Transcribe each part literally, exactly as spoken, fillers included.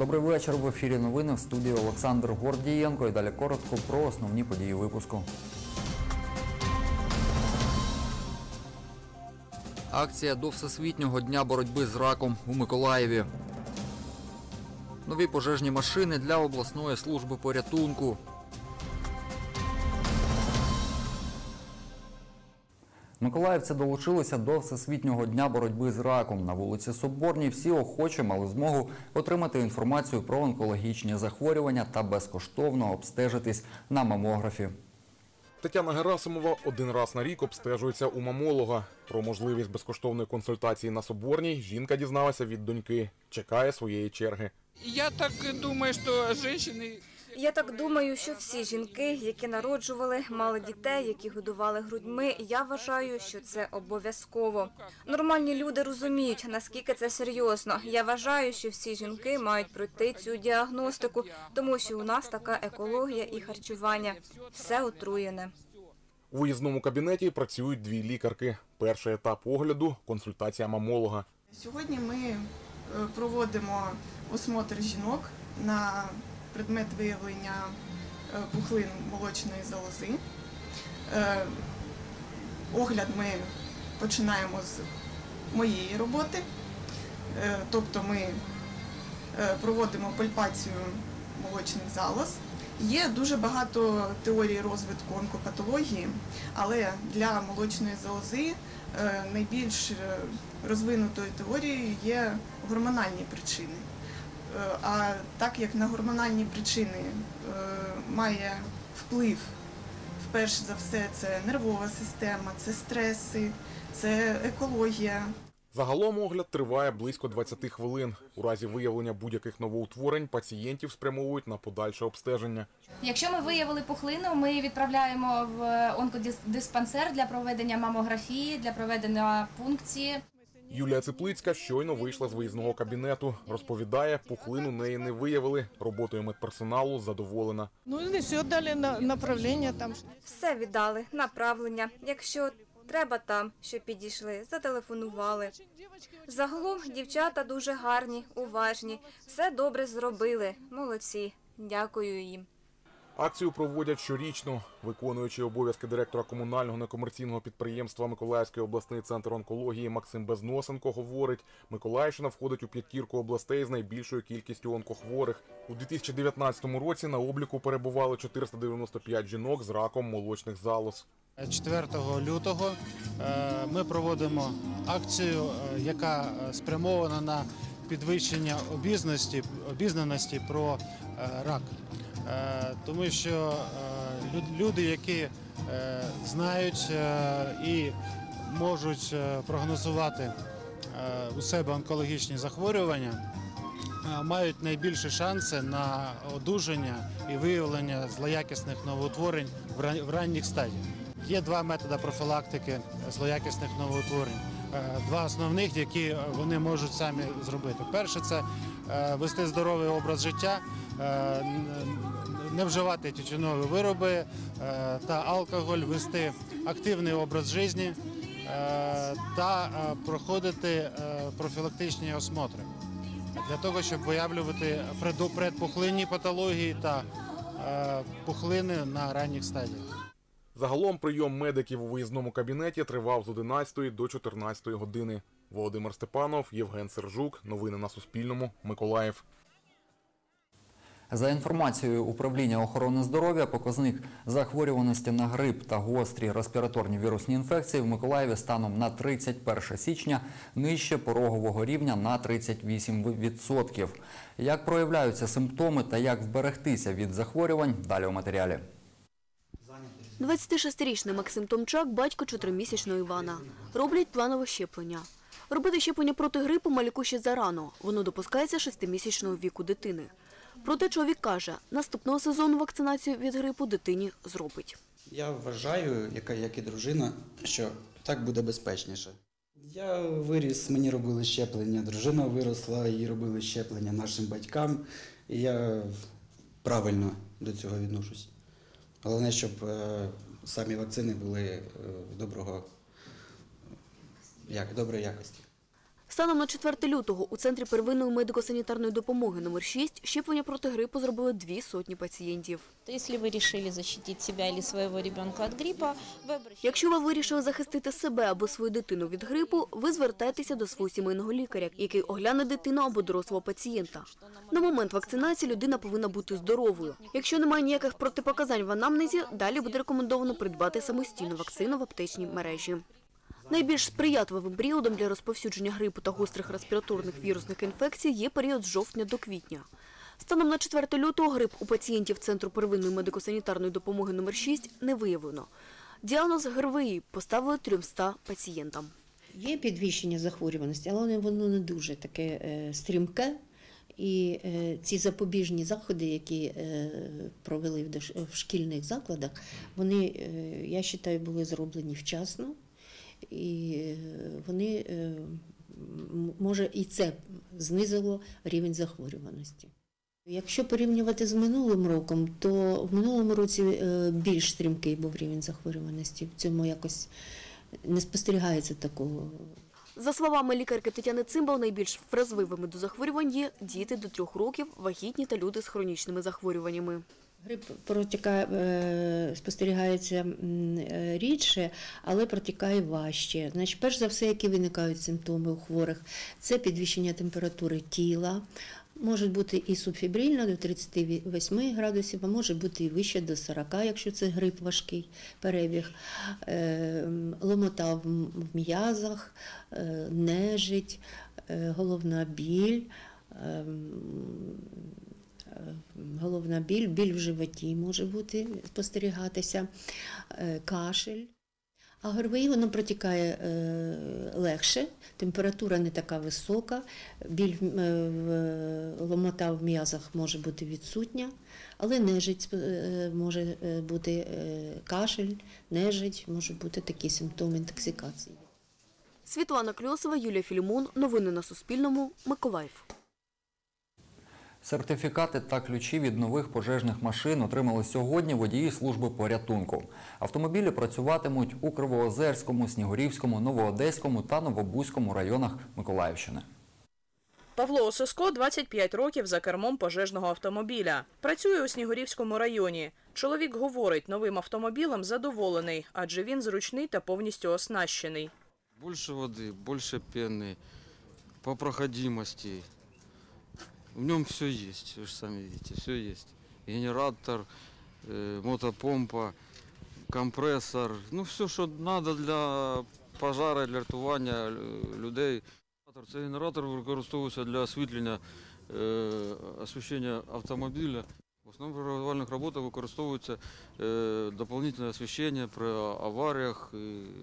Добрий вечір. В ефірі новини, в студії Олександр Гордієнко. І далі коротко про основні події випуску. Акція до Всесвітнього дня боротьби з раком у Миколаєві. Нові пожежні машини для обласної служби порятунку. Миколаївці долучилися до Всесвітнього дня боротьби з раком. На вулиці Соборній всі охочі мали змогу отримати інформацію про онкологічні захворювання та безкоштовно обстежитись на мамографі. Тетяна Герасимова один раз на рік обстежується у мамолога. Про можливість безкоштовної консультації на Соборній жінка дізналася від доньки. Чекає своєї черги. Я так думаю, що жінки... Я так думаю, що всі жінки, які народжували, мали дітей, які годували грудьми, я вважаю, що це обов'язково. Нормальні люди розуміють, наскільки це серйозно. Я вважаю, що всі жінки мають пройти цю діагностику, тому що у нас така екологія і харчування. Все отруєне. У виїзному кабінеті працюють дві лікарки. Перший етап огляду – консультація мамолога. Сьогодні ми проводимо осмотр жінок на предмет виявлення пухлин молочної залози. Огляд ми починаємо з моєї роботи, тобто ми проводимо пальпацію молочних залоз. Є дуже багато теорій розвитку онкопатології, але для молочної залози найбільш розвинутою теорією є гормональні причини. А так як на гормональні причини має вплив, перш за все, це нервова система, це стреси, це екологія. Загалом огляд триває близько двадцяти хвилин. У разі виявлення будь-яких новоутворень пацієнтів спрямовують на подальше обстеження. Якщо ми виявили пухлину, ми відправляємо в онкодиспансер для проведення мамографії, для проведення пункції. Юлія Циплицька щойно вийшла з виїзного кабінету. Розповідає, пухлину неї не виявили. Роботою медперсоналу задоволена. Ну, все дали направлення там. Все віддали, направлення. Якщо треба там, щоб підійшли, зателефонували. Загалом дівчата дуже гарні, уважні, все добре зробили. Молодці. Дякую їм. Акцію проводять щорічно. Виконуючий обов'язки директора комунального некомерційного підприємства Миколаївський обласний центр онкології Максим Безносенко говорить, Миколаївщина входить у п'ятірку областей з найбільшою кількістю онкохворих. У дві тисячі дев'ятнадцятому році на обліку перебували чотириста дев'яносто п'ять жінок з раком молочних залоз. четвертого лютого ми проводимо акцію, яка спрямована на підвищення обізнаності, обізнаності про рак. Тому що люди, які знають і можуть прогнозувати у себе онкологічні захворювання, мають найбільші шанси на одужання і виявлення злоякісних новоутворень в ранніх стадіях. Є два методи профілактики злоякісних новоутворень. Два основних, які вони можуть самі зробити. Перше – це вести здоровий образ життя, не вживати тютюнові вироби та алкоголь, вести активний образ життя та проходити профілактичні осмотри для того, щоб виявлювати предпухлинні патології та пухлини на ранніх стадіях. Загалом прийом медиків у виїзному кабінеті тривав з одинадцятої до чотирнадцятої години. Володимир Степанов, Євген Сержук. Новини на Суспільному. Миколаїв. За інформацією Управління охорони здоров'я, показник захворюваності на грип та гострі респіраторні вірусні інфекції в Миколаєві станом на тридцять перше січня нижче порогового рівня на тридцять вісім відсотків. Як проявляються симптоми та як вберегтися від захворювань – далі у матеріалі. двадцятишестирічний Максим Томчак – батько чотиримісячного Івана. Роблять планове щеплення. Робити щеплення проти грипу малюку ще зарано. Воно допускається шестимісячного віку дитини. Проте чоловік каже, наступного сезону вакцинацію від грипу дитині зробить. Я вважаю, як і дружина, що так буде безпечніше. Я виріс, мені робили щеплення, дружина виросла, їй робили щеплення нашим батькам. І я правильно до цього відношусь. Головне, щоб самі вакцини були доброго, як, доброї якості. Станом на четверте лютого у Центрі первинної медико-санітарної допомоги номер шість щеплення проти грипу зробили дві сотні пацієнтів. Якщо ви вирішили захистити себе або свого дитинка від грипу, ви обращаєтесь. Якщо ви вирішили захистити себе або свою дитину від грипу, ви звертаєтеся до свого сімейного лікаря, який огляне дитину або дорослого пацієнта. На момент вакцинації людина повинна бути здоровою. Якщо немає ніяких протипоказань в анамнезі, далі буде рекомендовано придбати самостійну вакцину в аптечній мережі. Найбільш сприятливим періодом для розповсюдження грипу та гострих респіраторних вірусних інфекцій є період з жовтня до квітня. Станом на четверте лютого грип у пацієнтів Центру первинної медико-санітарної допомоги номер шість не виявлено. Діагноз ГРВІ поставили трьомстам пацієнтам. Є підвищення захворюваності, але воно не дуже таке е, стрімке. І е, ці запобіжні заходи, які е, провели в, дош... в шкільних закладах, вони, е, я вважаю, були зроблені вчасно. І е, вони, е, може, і це знизило рівень захворюваності. Якщо порівнювати з минулим роком, то в минулому році е, більш стрімкий був рівень захворюваності. В цьому якось не спостерігається такого. За словами лікарки Тетяни Цимбал, найбільш вразливими до захворювань є діти до трьох років, вагітні та люди з хронічними захворюваннями. Грип протікає, спостерігається рідше, але протікає важче. Значить, перш за все, які виникають симптоми у хворих, це підвищення температури тіла, може бути і субфібрильна до тридцяти восьми градусів, а може бути і вище до сорока, якщо це грип важкий перебіг, ломота в м'язах, нежить, головна біль, головна біль, біль в животі може бути, спостерігатися, кашель. А ГРВІ воно протікає е, легше, температура не така висока, біль в ломота в м'язах може бути відсутня, але нежить е, може бути е, кашель, нежить, може бути такі симптоми інтоксикації. Світлана Кльосова, Юлія Філімон. Новини на Суспільному. Миколаїв. Сертифікати та ключі від нових пожежних машин отримали сьогодні водії служби порятунку. Автомобілі працюватимуть у Кривоозерському, Снігурівському, Новоодеському та Новобузькому районах Миколаївщини. Павло Осиско двадцять п'ять років за кермом пожежного автомобіля. Працює у Снігурівському районі. Чоловік говорить, новим автомобілем задоволений, адже він зручний та повністю оснащений. Більше води, більше пени, по проходимості. В нем все есть, вы же сами видите, все есть. Генератор, э, мотопомпа, компрессор, ну все, що треба для пожежі, для рятування людей. Цей генератор використовується для освітлення, э, освітлення автомобіля. В основному при рятувальних роботах використовується э, дополнительне освітлення при аваріях,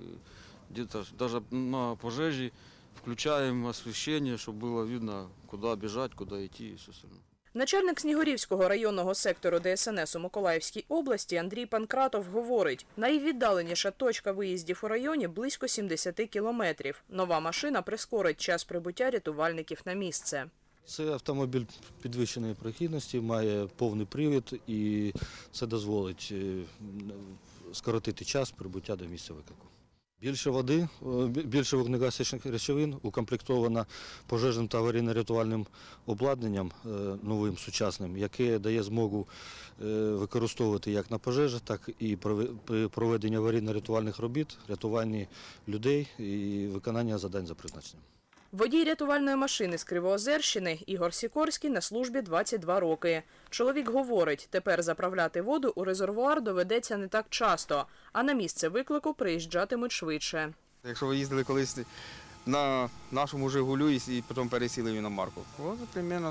навіть на пожежі. Включаємо освітлення, щоб було видно, куди біжати, куди йти і все остальне. Начальник Снігурівського районного сектору Де Ес Ен Ес у Миколаївській області Андрій Панкратов говорить, найвіддаленіша точка виїздів у районі близько сімдесят кілометрів. Нова машина прискорить час прибуття рятувальників на місце. Це автомобіль підвищеної прохідності, має повний привід і це дозволить скоротити час прибуття до місця виклику. Більше води, більше вогнегасичних речовин, укомплектована пожежним та аварійно-рятувальним обладнанням новим, сучасним, яке дає змогу використовувати як на пожежах, так і при проведенні аварійно-рятувальних робіт, рятуванні людей і виконання завдань за призначенням. Водій рятувальної машини з Кривоозерщини Ігор Сікорський на службі двадцять два роки. Чоловік говорить, тепер заправляти воду у резервуар доведеться не так часто, а на місце виклику приїжджатимуть швидше. Якщо ви їздили колись на нашому «Жигулю» і потім пересіли в іномарку, ось, приблизно,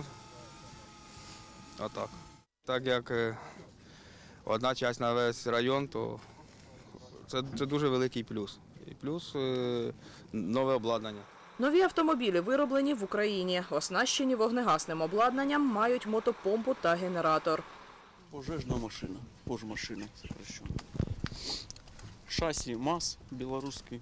отак. Так як одна частина на весь район, то це, це дуже великий плюс. І плюс нове обладнання. Нові автомобілі вироблені в Україні, оснащені вогнегасним обладнанням, мають мотопомпу та генератор. Пожежна машина, пожмашина, сокращенно. Шасі МАЗ білоруський,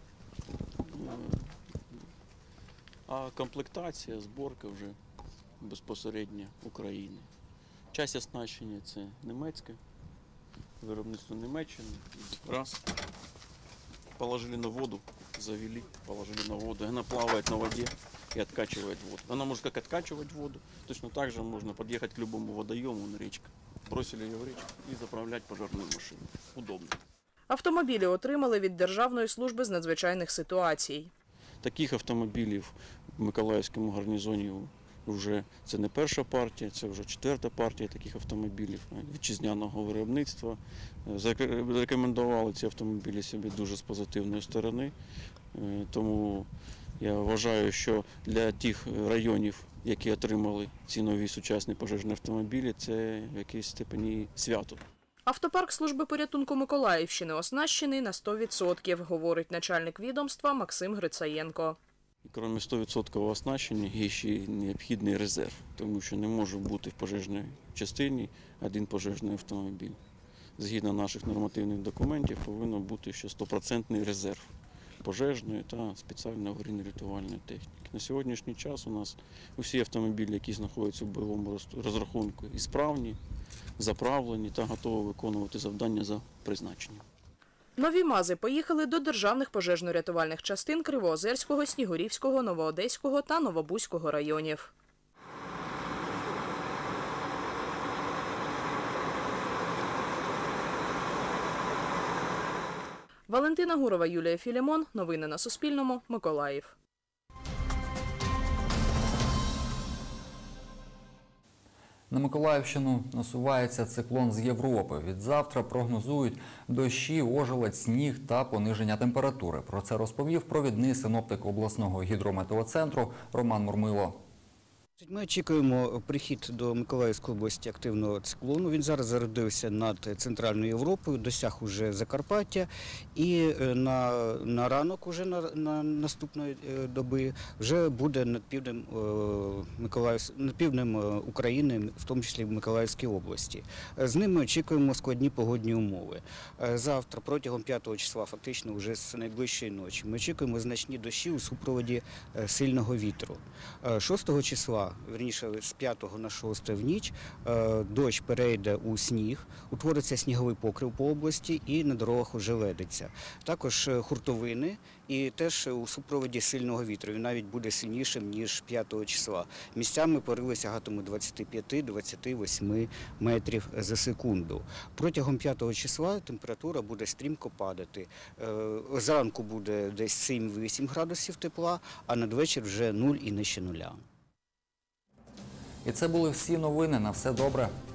а комплектація, зборка вже безпосередньо України. Часть оснащення це німецьке, виробництво Німеччини. Раз, положили на воду. завели, положили на воду. Она плавает на воде и откачивает воду. Она может как откачивать воду, точно так же можно подъехать к любому водоему на речку. Бросили ее в речку и заправлять пожарную машину. Удобно. Автомобілі отримали від Державної служби з надзвичайних ситуацій. Таких автомобілів в Миколаївському гарнізоні вже це не перша партія, це вже четверта партія таких автомобілів вітчизняного виробництва. Зарекомендували ці автомобілі собі дуже з позитивної сторони. Тому я вважаю, що для тих районів, які отримали ці нові сучасні пожежні автомобілі, це в якійсь степені свято. Автопарк служби порятунку Миколаївщини оснащений на сто відсотків, говорить начальник відомства Максим Грицаєнко. І крім сто відсотків оснащення, є ще й необхідний резерв, тому що не може бути в пожежній частині один пожежний автомобіль. Згідно наших нормативних документів, повинен бути ще стопроцентний резерв пожежної та спеціальної аварійно-рятувальної техніки. На сьогоднішній час у нас усі автомобілі, які знаходяться в бойовому розрахунку, і справні, заправлені та готові виконувати завдання за призначенням. Нові МАЗи поїхали до державних пожежно-рятувальних частин Кривоозерського, Снігурівського, Новоодеського та Новобузького районів. Валентина Гурова, Юлія Філімон. Новини на Суспільному. Миколаїв. На Миколаївщину насувається циклон з Європи. Від завтра прогнозують дощі, ожеледь, сніг та пониження температури. Про це розповів провідний синоптик обласного гідрометеоцентру Роман Мурмило. Ми очікуємо прихід до Миколаївської області активного циклону. Він зараз зародився над Центральною Європою, досяг уже Закарпаття. І на, на ранок уже на, на наступної доби вже буде над півднем, Миколаїв, над півднем України, в тому числі в Миколаївській області. З ним ми очікуємо складні погодні умови. Завтра протягом п'ятого числа, фактично вже з найближчої ночі, ми очікуємо значні дощі у супроводі сильного вітру. шостого числа, вірніше з п'ятого на шосте в ніч, дощ перейде у сніг, утвориться сніговий покрив по області і на дорогах уже ледиться. Також хуртовини і теж у супроводі сильного вітру. Він навіть буде сильнішим, ніж п'ятого числа. Місцями пориви сягатимуть двадцять п'ять - двадцять вісім метрів за секунду. Протягом п'ятого числа температура буде стрімко падати. Зранку буде десь сім - вісім градусів тепла, а надвечір вже нуль і нижче нуля. І це були всі новини. На все добре.